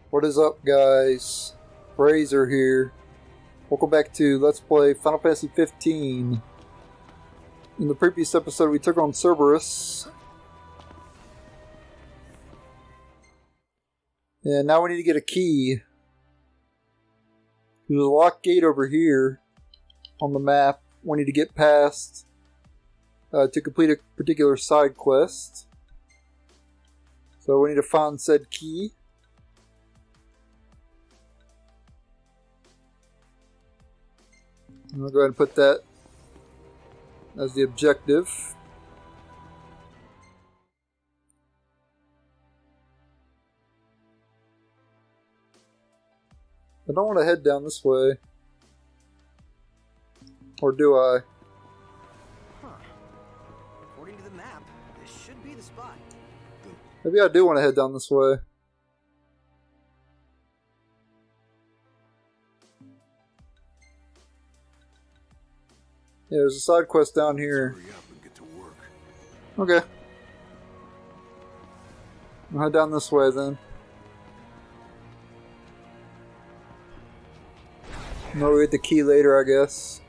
What is up, guys? Razor here. Welcome back to Let's Play Final Fantasy 15. In the previous episode, we took on Cerberus. And now we need to get a key. There's a locked gate over here on the map we need to get past to complete a particular side quest. So we need to find said key. I'm going to go ahead and put that as the objective. I don't want to head down this way. Or do I? Huh. According to the map, this should be the spot. Maybe I do want to head down this way. Yeah, there's a side quest down here. Hurry up and get to work. Okay. I'll head down this way then. No, we get the key later, I guess.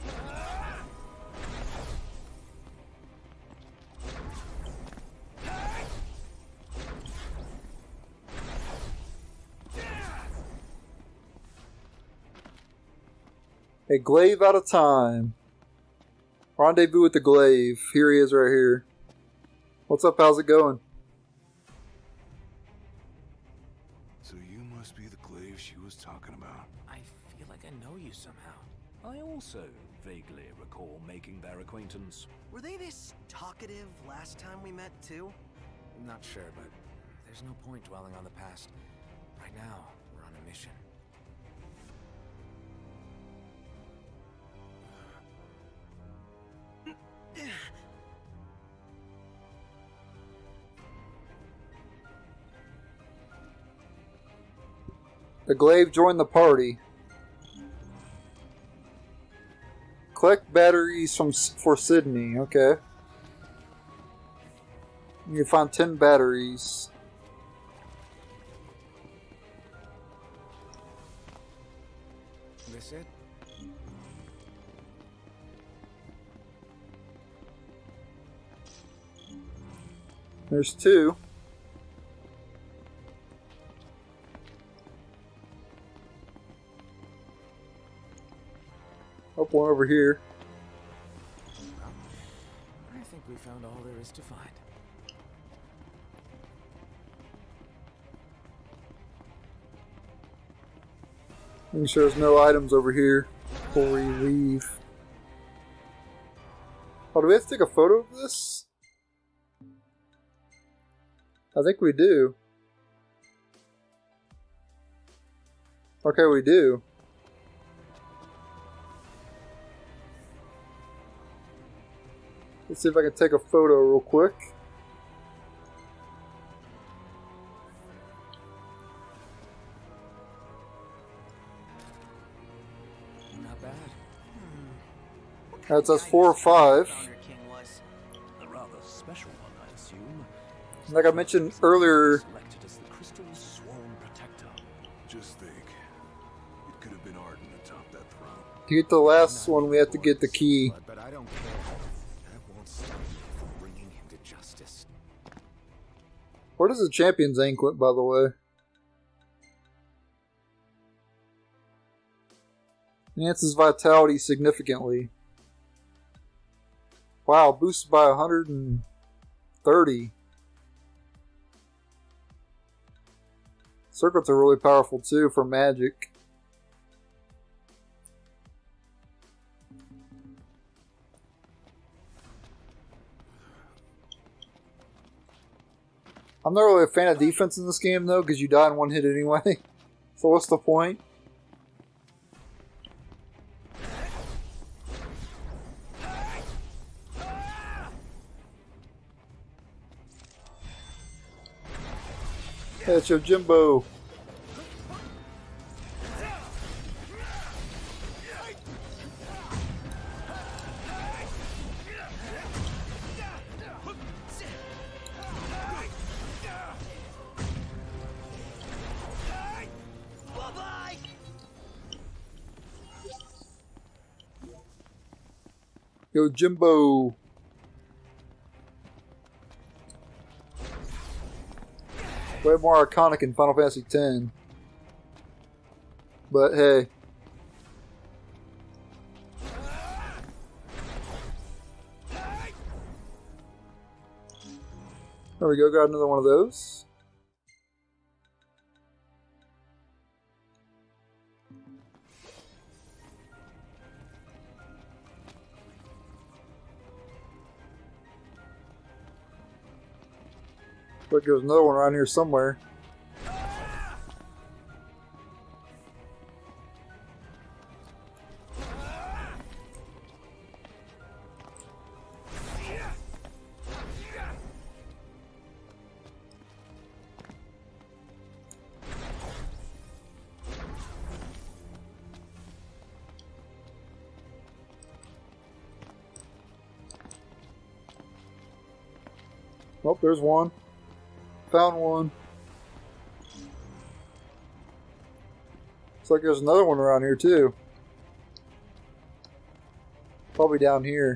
A glaive out of time. Rendezvous with the Glaive. Here he is right here. What's up? How's it going? So you must be the Glaive she was talking about. I feel like I know you somehow. I also vaguely recall making their acquaintance. Were they this talkative last time we met, too? Not sure, but there's no point dwelling on the past. Right now, we're on a mission. The Glaive joined the party. Collect batteries for Sydney. Okay. You can find 10 batteries. This it? There's 2. Oh, one over here. I think we found all there is to find. Making sure there's no items over here before we leave. Oh, do we have to take a photo of this? I think we do. Okay, we do. Let's see if I can take a photo real quick. Not bad. That's us 4 or 5. King was. A rather special one, I assume. Like I mentioned earlier, Selected as the crystal's sworn protector. Just think. It could have been Arden atop that throne. to get the last one, we have to get the key. But I don't care. That won't stop me from bringing him to justice. Where does the champion's anklet, by the way? Enhances vitality significantly. Wow, boosted by 130. Circuits are really powerful too for magic. I'm not really a fan of defense in this game though, because you die in one hit anyway. So what's the point? Hey, it's your Jimbo. Yo, Jimbo. Way more iconic in Final Fantasy X. But hey. There we go, got another one of those. Look, there's another one around here somewhere. Oh, there's one. Found one. Looks like there's another one around here too. Probably down here.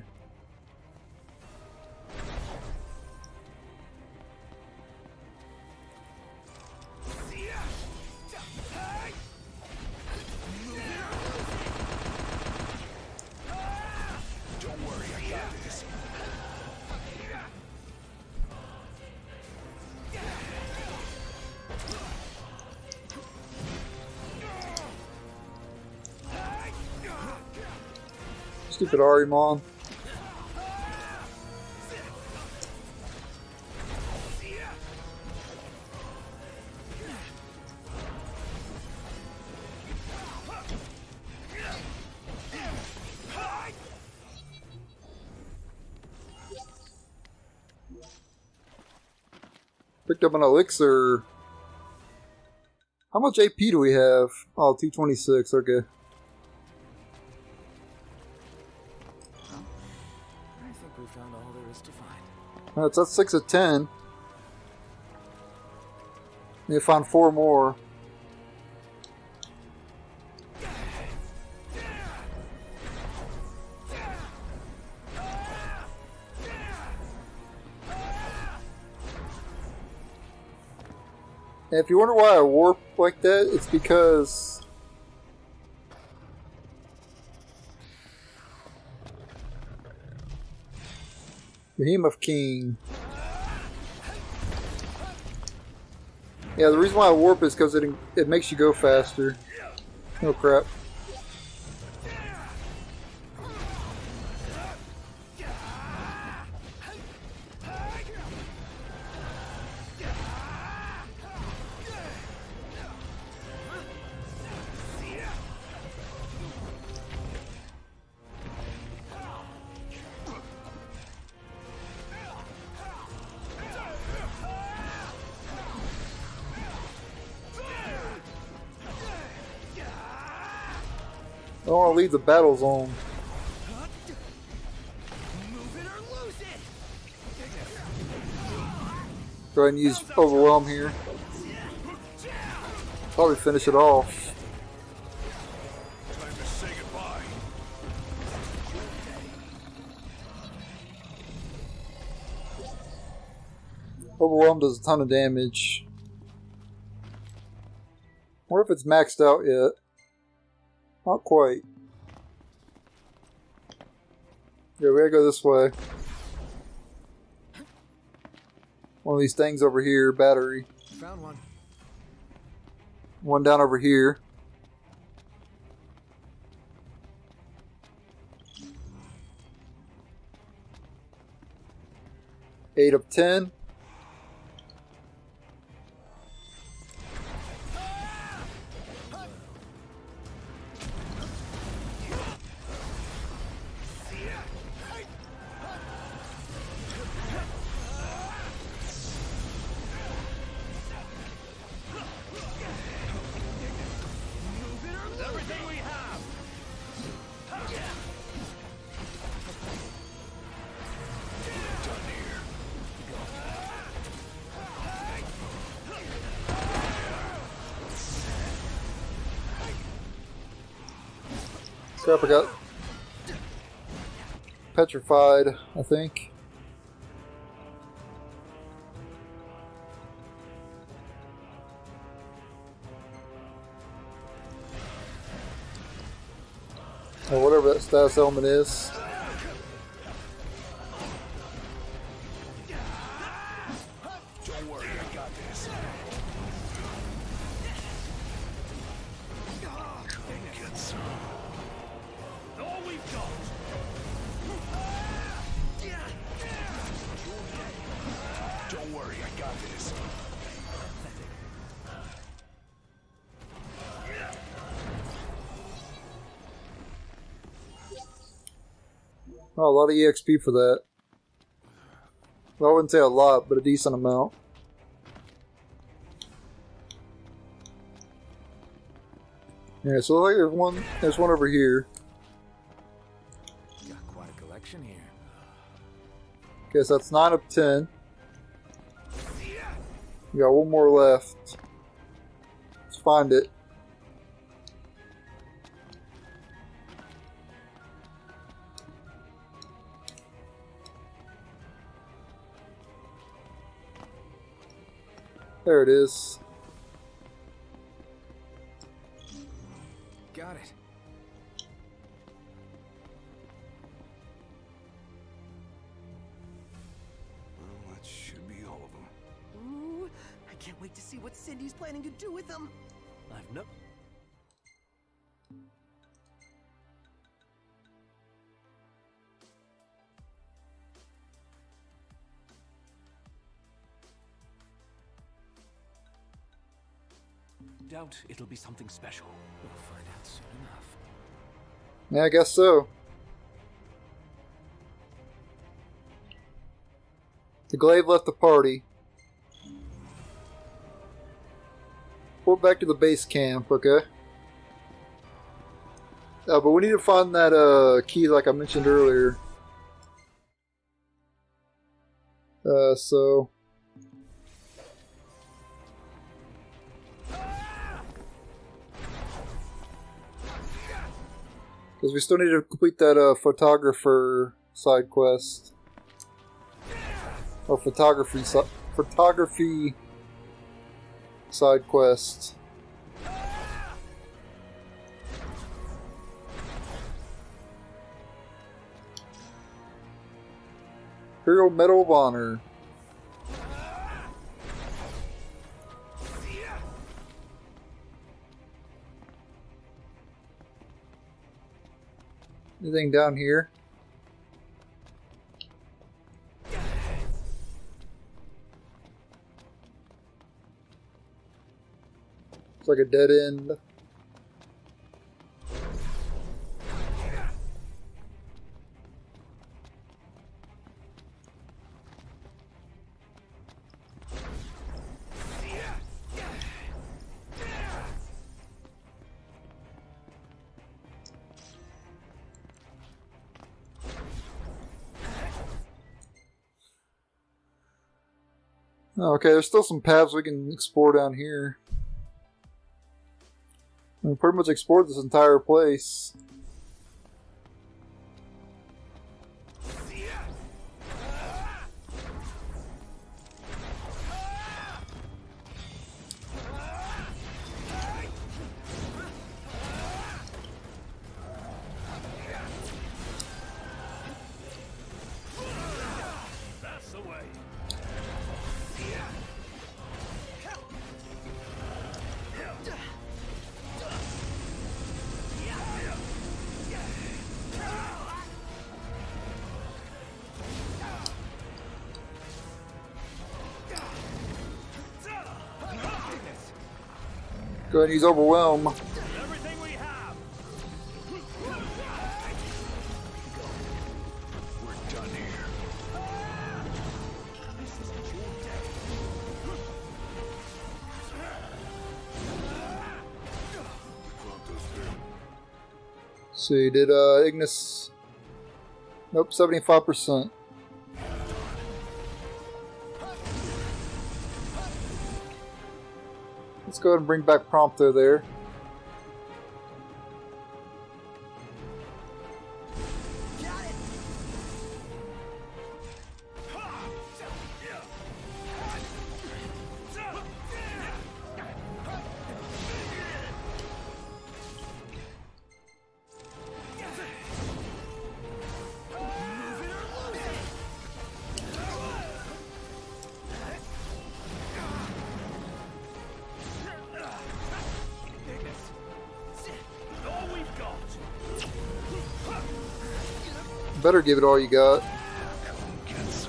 Stupid Arimon. Picked up an elixir. How much AP do we have? Oh, 226, okay. Found all there is to find. That's 6 of 10. Need to find 4 more. And if you wonder why I warp like that, it's because Behemoth King. Yeah, the reason why I warp is because it makes you go faster. Oh crap. I don't want to leave the battle zone. Go ahead and use Overwhelm here. Probably finish it off. Time to say goodbye. Overwhelm does a ton of damage. Wonder if it's maxed out yet. Not quite. Yeah, we gotta go this way. One of these things over here, battery. Found one. One down over here. Eight of 10. Crap, I got petrified, I think. Or whatever that status element is. Don't worry, I got this. Come get some. All we've got. Don't worry, I got this. Oh, a lot of EXP for that. Well, I wouldn't say a lot, but a decent amount. Yeah, so like there's one over here. Got quite a collection here. Okay, so that's 9 of 10. We got one more left. Let's find it. There it is. Got it. Well, that should be all of them. Ooh, I can't wait to see what Cindy's planning to do with them. I've no. Doubt it'll be something special. We'll find out soon enough. Yeah, I guess so. The Glaive left the party. We're back to the base camp, okay? But we need to find that key like I mentioned earlier. So... because we still need to complete that photographer side quest. Or photography side quest. Imperial Medal of Honor. Anything down here? It's like a dead end. Okay, there's still some paths we can explore down here. We pretty much explored this entire place. That's the way. Go ahead and use Overwhelm. Everything we have. We're done here. See, did Ignis... Nope, 75%. Let's go ahead and bring back Prompto there. Got it. better give it all you got. Get some.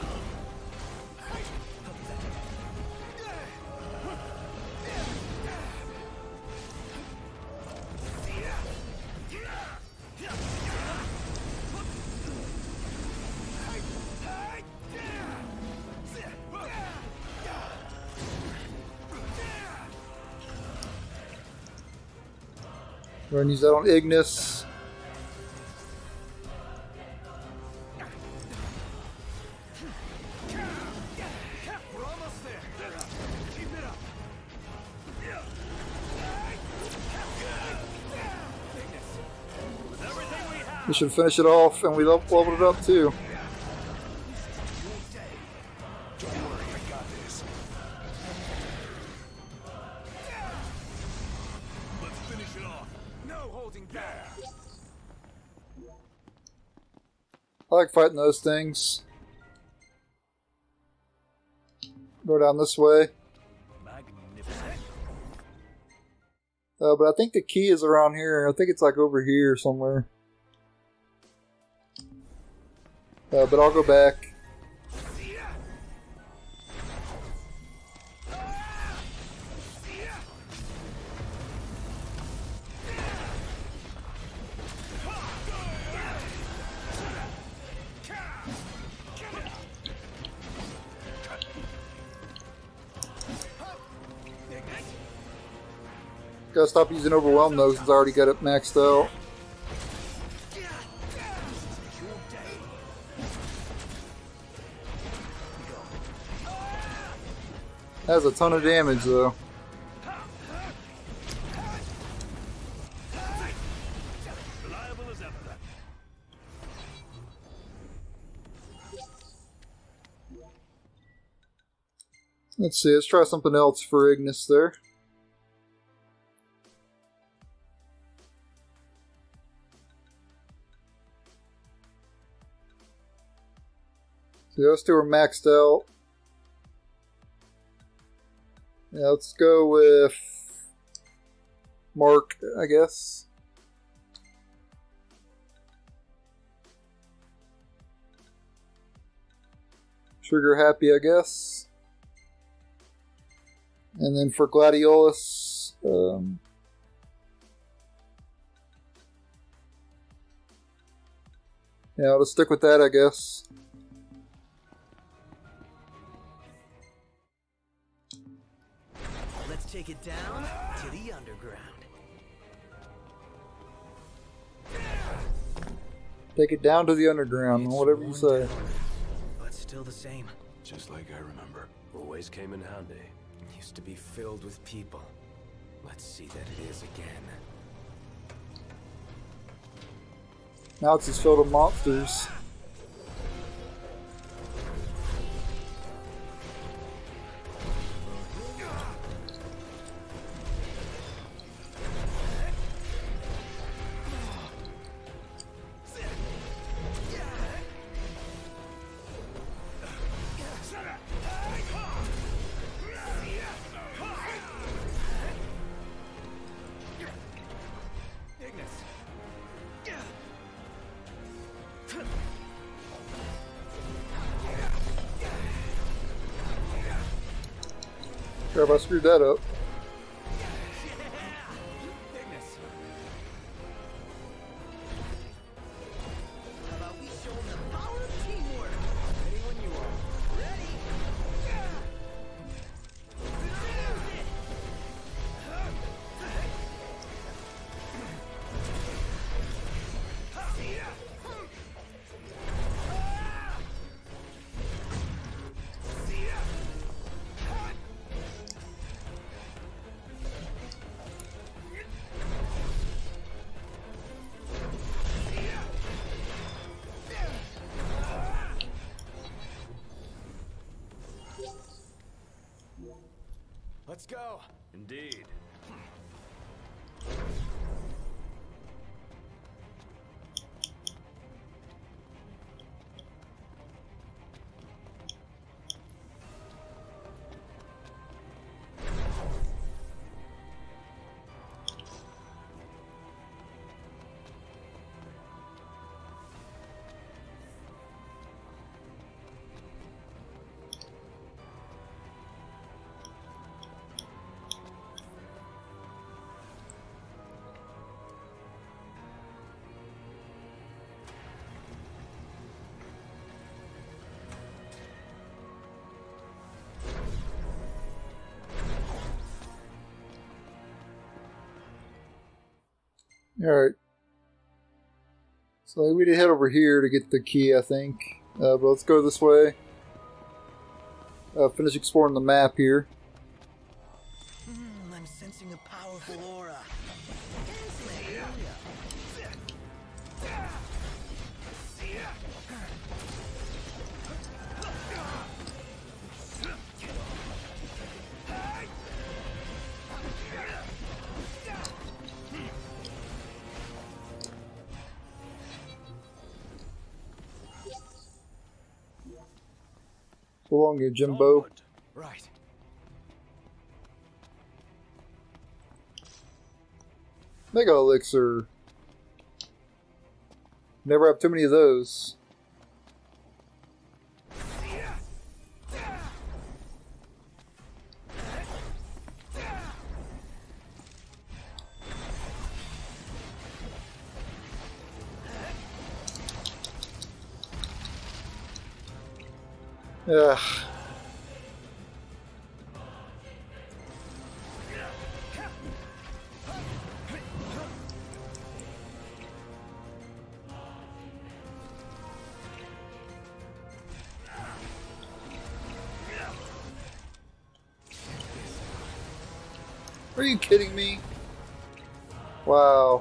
We're gonna use that on Ignis. We're almost there. Keep it up. With everything we have. We should finish it off, and we leveled it up too. Don't worry, I got this. Let's finish it off. No holding back. I like fighting those things. Go down this way. Magnificent. But I think the key is around here. I think it's like over here somewhere. But I'll go back. Gotta stop using Overwhelm though, since I already got it maxed out. Has a ton of damage though. Reliable as ever. Let's see, let's try something else for Ignis there. So those two are maxed out. Yeah, let's go with Mark, I guess. Trigger happy, I guess. And then for Gladiolus, yeah, I'll just stick with that, I guess. Let's take it down to the underground. Take it down to the underground, whatever you say. But still the same. Just like I remember. Always came in handy. Used to be filled with people. Let's see that it is again. Now it's just filled with monsters. Sure, if I screwed that up. How about we show them the power of teamwork? Ready when you are. Ready? Let's go. Indeed. Alright. So we need to head over here to get the key, I think. But let's go this way. Finish exploring the map here. I'm sensing a powerful aura. So long, you Jimbo. Right. Mega Elixir. Never have too many of those. Ugh. Are you kidding me? Wow.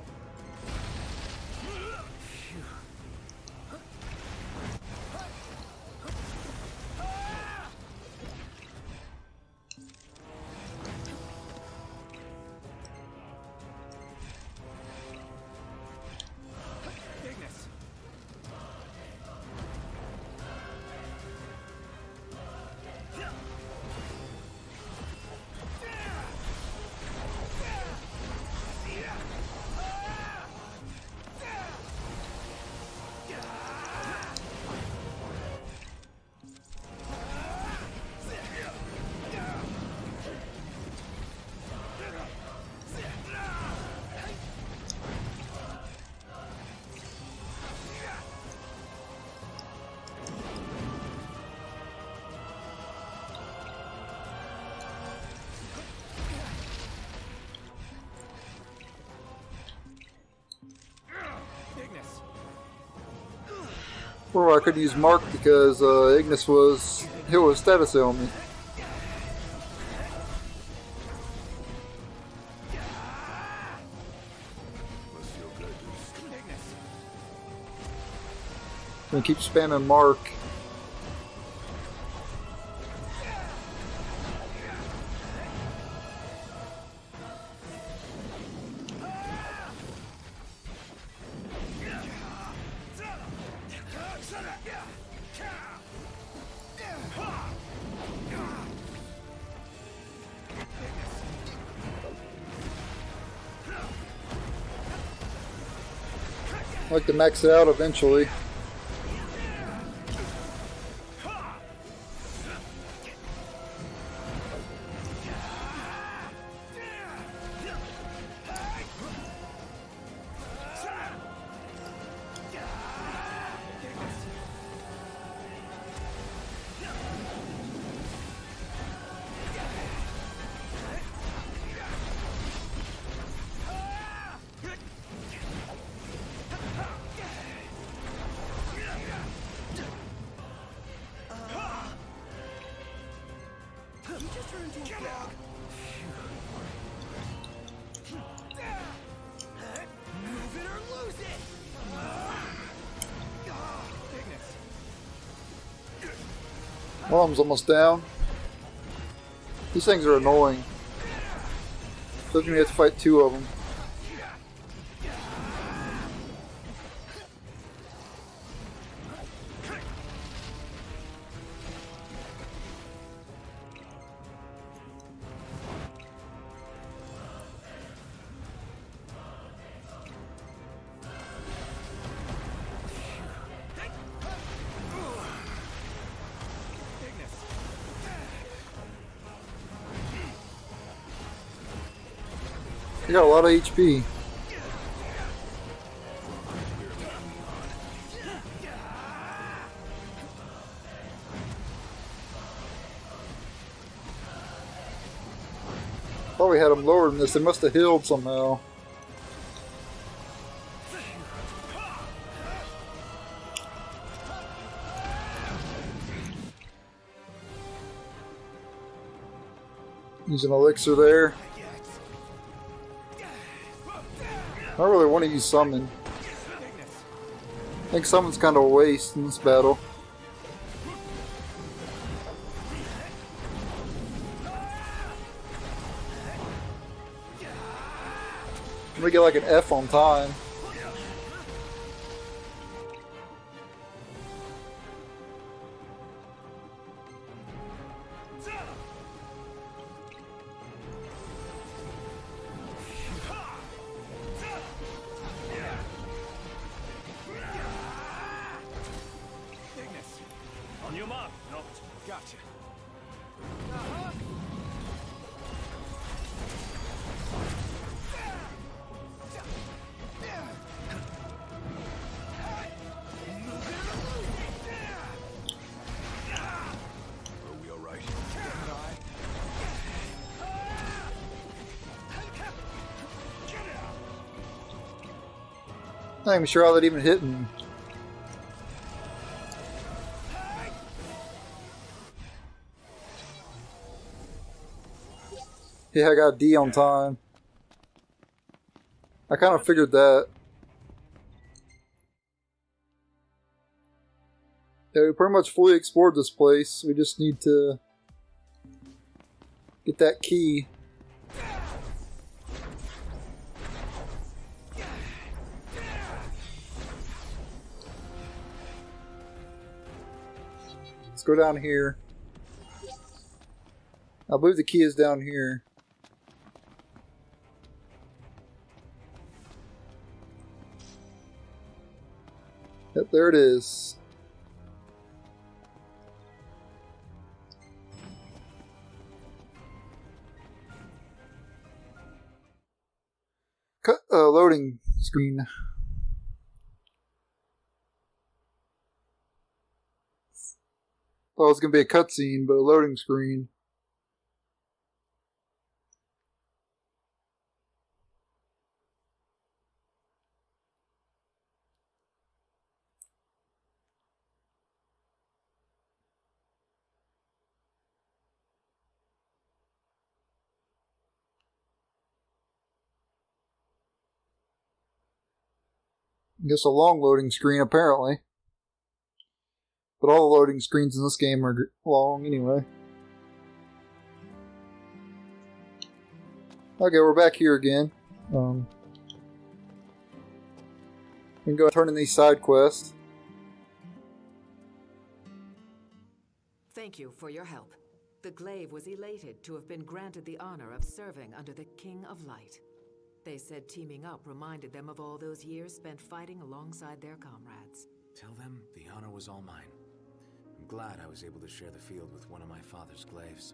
Or I could use Mark because Ignis was hit with status ailment. Gonna keep spamming Mark. I'd like to max it out eventually. Bomb's almost down. These things are annoying. Doesn't mean you have to fight two of them. You got a lot of HP. Probably had them lower than this. They must have healed somehow. Use an elixir there. I don't really want to use summon. I think summon's kind of a waste in this battle. I'm gonna get like an F on time. On your mark, Noct. Gotcha. Are we alright? I'm not even sure how that even hit me. Yeah, I got D on time. I kind of figured that. Yeah, we pretty much fully explored this place. We just need to get that key. Let's go down here. I believe the key is down here. Yep, there it is. Loading screen. Thought it was going to be a cutscene, but a loading screen. I guess a long loading screen, apparently. But all the loading screens in this game are long anyway. Okay, we're back here again. We can go turn in these side quests. Thank you for your help. The Glaive was elated to have been granted the honor of serving under the King of Light. They said teaming up reminded them of all those years spent fighting alongside their comrades. Tell them the honor was all mine. I'm glad I was able to share the field with one of my father's glaives.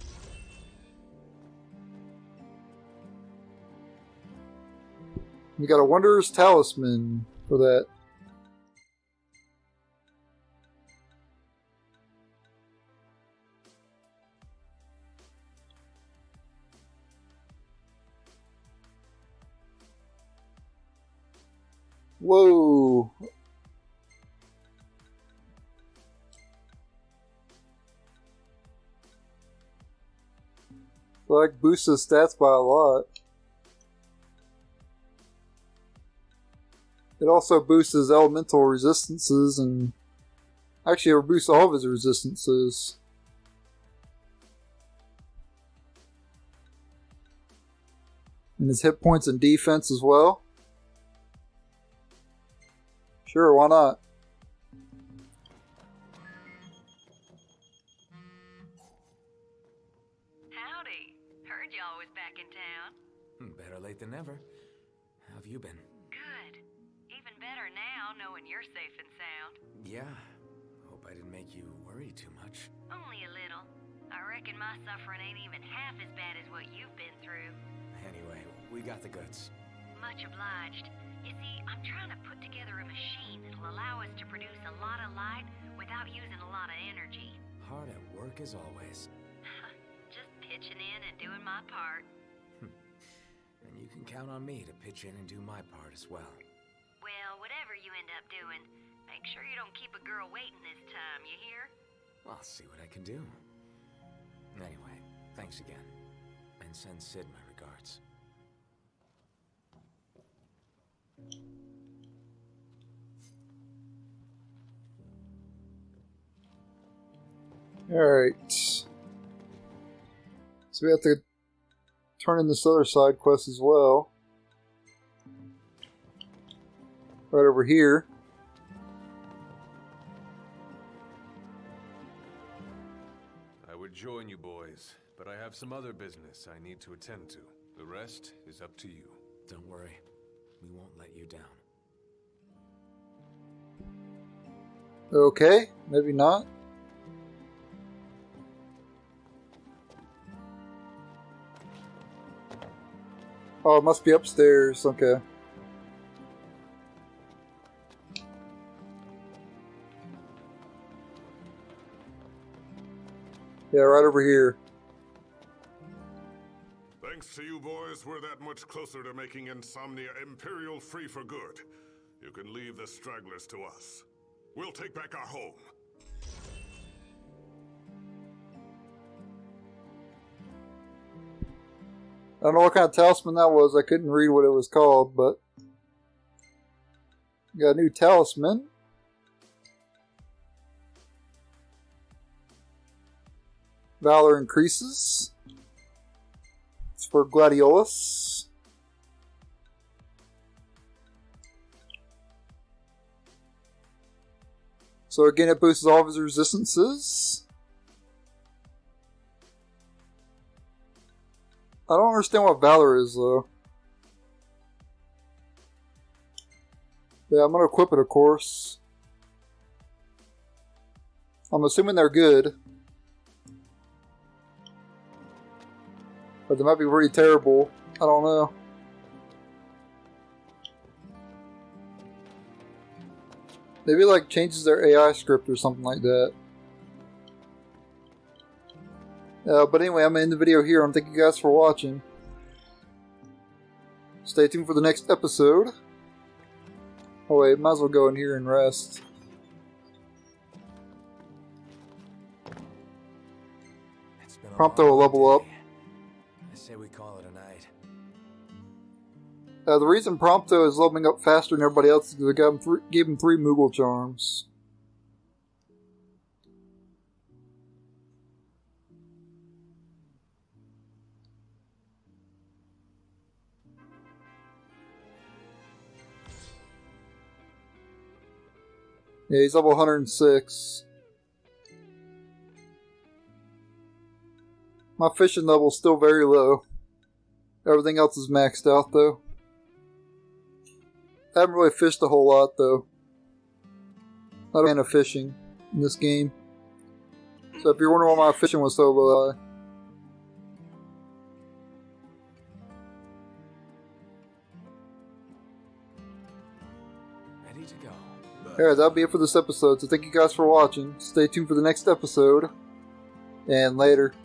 We got a Wanderer's Talisman for that. Whoa. Like boosts his stats by a lot. It also boosts his elemental resistances and actually it boosts all of his resistances. And his hit points and defense as well. Sure, why not? Howdy. Heard y'all was back in town. Better late than never. How have you been? Good. Even better now, knowing you're safe and sound. Yeah. Hope I didn't make you worry too much. Only a little. I reckon my suffering ain't even half as bad as what you've been through. Anyway, we got the goods. Much obliged. You see, I'm trying to put together a machine that'll allow us to produce a lot of light without using a lot of energy. Hard at work as always. Just pitching in and doing my part. And you can count on me to pitch in and do my part as well. Well, whatever you end up doing, make sure you don't keep a girl waiting this time, you hear? I'll see what I can do. Anyway, thanks again. And send Sid my regards. Alright. So we have to turn in this other side quest as well. Right over here. I would join you boys, but I have some other business I need to attend to. The rest is up to you. Don't worry. We won't let you down. Okay, maybe not. Oh, it must be upstairs. Okay. Yeah, right over here. Thanks to you boys, we're that much closer to making Insomnia Imperial free for good. You can leave the stragglers to us. We'll take back our home. I don't know what kind of talisman that was. I couldn't read what it was called, but got a new talisman. Valor increases. It's for Gladiolus. So again, it boosts all of his resistances. I don't understand what Valor is, though. Yeah, I'm going to equip it, of course. I'm assuming they're good. But they might be pretty terrible. I don't know. Maybe like changes their AI script or something like that. But anyway, I'm going to end the video here. Thank you guys for watching. Stay tuned for the next episode. Oh wait, might as well go in here and rest. Prompto will level up. I say we call it a night. The reason Prompto is leveling up faster than everybody else is because I gave him 3 Moogle charms. Yeah, he's level 106. My fishing level's still very low. Everything else is maxed out, though. I haven't really fished a whole lot, though. Not a fan of fishing in this game. So if you're wondering why my fishing was so low, Ready to go. alright, that'll be it for this episode. So thank you guys for watching. Stay tuned for the next episode. And later.